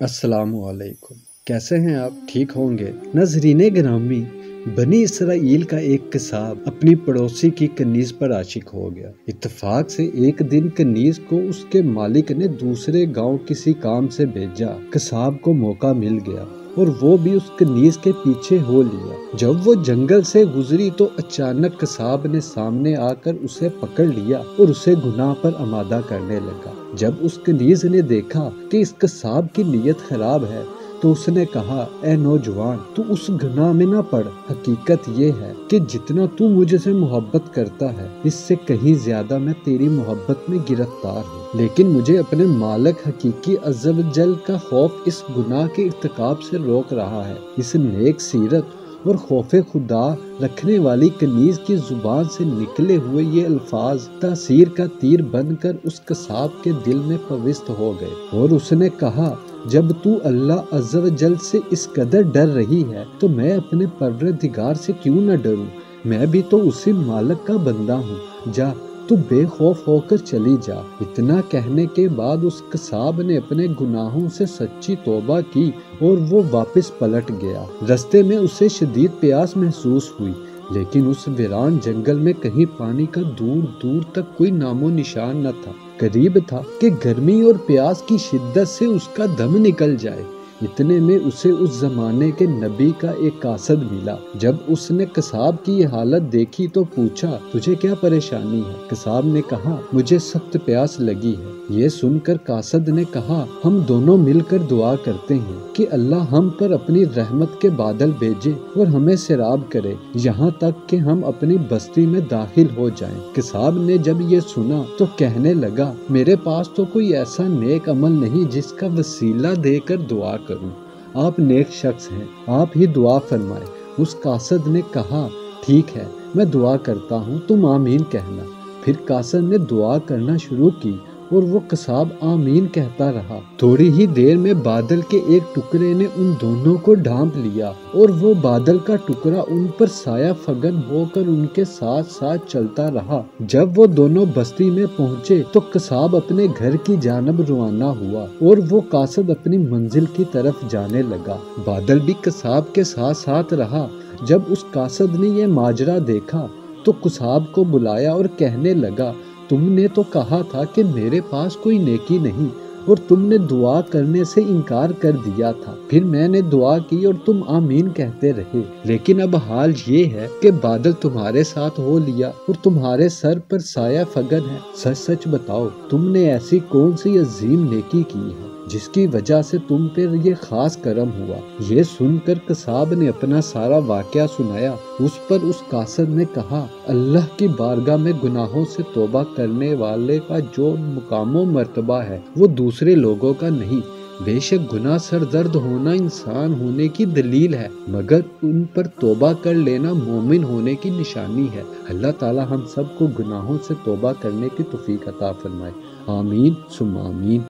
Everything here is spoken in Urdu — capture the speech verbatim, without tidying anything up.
السلام علیکم، کیسے ہیں آپ؟ ٹھیک ہوں گے؟ ناظرین گرامی، بنی اسرائیل کا ایک قصاب اپنی پڑوسی کی کنیز پر عاشق ہو گیا۔ اتفاق سے ایک دن کنیز کو اس کے مالک نے دوسرے گاؤں کسی کام سے بھیجا۔ قصاب کو موقع مل گیا اور وہ بھی اس کنیز کے پیچھے ہو لیا۔ جب وہ جنگل سے گزری تو اچانک قصاب نے سامنے آ کر اسے پکڑ لیا اور اسے گناہ پر آمادہ کرنے لگا۔ جب اس کنیز نے دیکھا کہ اس قصاب کی نیت خراب ہے تو اس نے کہا، اے نوجوان، تو اس گناہ میں نہ پڑ۔ حقیقت یہ ہے کہ جتنا تو مجھ سے محبت کرتا ہے اس سے کہیں زیادہ میں تیری محبت میں گرفتار ہوں، لیکن مجھے اپنے مالک حقیقی عز و جل کا خوف اس گناہ کے ارتکاب سے روک رہا ہے۔ اس نیک سیرت اور خوف خدا رکھنے والی کنیز کی زبان سے نکلے ہوئے یہ الفاظ تاثیر کا تیر بن کر اس قصاب کے دل میں پوست ہو گئے، اور اس نے کہا، جب تو اللہ عز و جل سے اس قدر ڈر رہی ہے تو میں اپنے پروردگار سے کیوں نہ ڈروں؟ میں بھی تو اسی مالک کا بندہ ہوں۔ جا، تو بے خوف ہو کر چلی جا۔ اتنا کہنے کے بعد اس قصاب نے اپنے گناہوں سے سچی توبہ کی اور وہ واپس پلٹ گیا۔ رستے میں اسے شدید پیاس محسوس ہوئی، لیکن اس ویران جنگل میں کہیں پانی کا دور دور تک کوئی نام و نشان نہ تھا۔ قریب تھا کہ گرمی اور پیاس کی شدت سے اس کا دم نکل جائے۔ اتنے میں اسے اس زمانے کے نبی کا ایک قاصد ملا۔ جب اس نے قصاب کی یہ حالت دیکھی تو پوچھا، تجھے کیا پریشانی ہے؟ قصاب نے کہا، مجھے سخت پیاس لگی ہے۔ یہ سن کر قاصد نے کہا، ہم دونوں مل کر دعا کرتے ہیں کہ اللہ ہم پر اپنی رحمت کے بادل بھیجے اور ہمیں سیراب کرے یہاں تک کہ ہم اپنی بستی میں داخل ہو جائیں۔ قصاب نے جب یہ سنا تو کہنے لگا، میرے پاس تو کوئی ایسا نیک عمل نہیں جس کا وسیلہ دے کر دعا کروں۔ آپ نیک شخص ہیں، آپ ہی دعا فرمائیں۔ اس قاصد نے کہا، ٹھیک ہے، میں دعا کرتا ہوں، تم آمین کہنا۔ پھر قاصد نے دعا کرنا شروع کی اور وہ قصاب آمین کہتا رہا۔ تھوڑی ہی دیر میں بادل کے ایک ٹکڑے نے ان دونوں کو ڈھانپ لیا اور وہ بادل کا ٹکڑا ان پر سایہ فگن ہو کر ان کے ساتھ ساتھ چلتا رہا۔ جب وہ دونوں بستی میں پہنچے تو قصاب اپنے گھر کی جانب روانہ ہوا اور وہ قاصد اپنی منزل کی طرف جانے لگا۔ بادل بھی قصاب کے ساتھ ساتھ رہا۔ جب اس قاصد نے یہ ماجرا دیکھا تو قصاب کو بلایا اور کہنے لگا، تم نے تو کہا تھا کہ میرے پاس کوئی نیکی نہیں اور تم نے دعا کرنے سے انکار کر دیا تھا۔ پھر میں نے دعا کی اور تم آمین کہتے رہے، لیکن اب حال یہ ہے کہ بادل تمہارے ساتھ ہو لیا اور تمہارے سر پر سایہ فگن ہے۔ سچ سچ بتاؤ، تم نے ایسی کون سی عظیم نیکی کی ہے جس کی وجہ سے تم پر یہ خاص کرم ہوا؟ یہ سن کر قصاب نے اپنا سارا واقعہ سنایا۔ اس پر اس قاصد نے کہا، اللہ کی بارگاہ میں گناہوں سے توبہ کرنے والے کا جو مقام و مرتبہ ہے وہ دوسرے لوگوں کا نہیں۔ بے شک گناہ سردرد ہونا انسان ہونے کی دلیل ہے، مگر ان پر توبہ کر لینا مومن ہونے کی نشانی ہے۔ اللہ تعالی ہم سب کو گناہوں سے توبہ کرنے کی توفیق عطا فرمائے۔ آمین ثم آمین۔